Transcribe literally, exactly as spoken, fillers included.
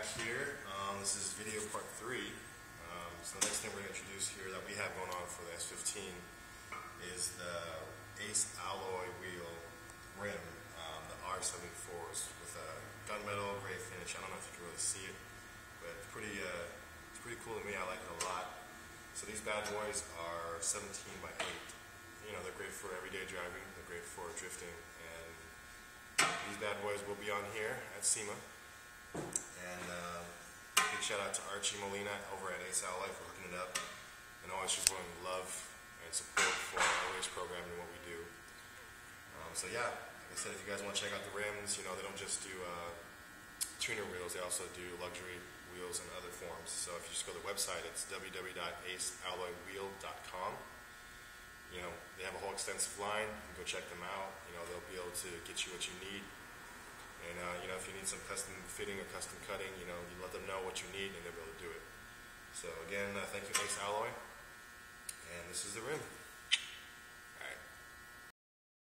back here. Um, this is video part three. Um, so the next thing we're going to introduce here that we have going on for the S fifteen is the Ace alloy wheel rim, um, the R seventy-fours with a gunmetal gray finish. I don't know if you can really see it, but it's pretty, uh, it's pretty cool to me. I like it a lot. So these bad boys are seventeen by eight. You know, they're great for everyday driving. They're great for drifting, and these bad boys will be on here at SEMA. And uh, big shout out to Archie Molina over at Ace Alloy for hooking it up, and always just showing love and support for our race program and what we do. Um, so yeah, like I said, if you guys want to check out the rims, you know, they don't just do uh, tuner wheels, they also do luxury wheels in other forms. So if you just go to the website, it's w w w dot ace alloy wheel dot com. You know, they have a whole extensive line. You can go check them out. You know, they'll be able to get you what you need. And, uh, you know, if you need some custom fitting or custom cutting, you know, you let them know what you need and they'll be able to do it. So, again, uh, thank you, Ace Alloy. And this is the rim.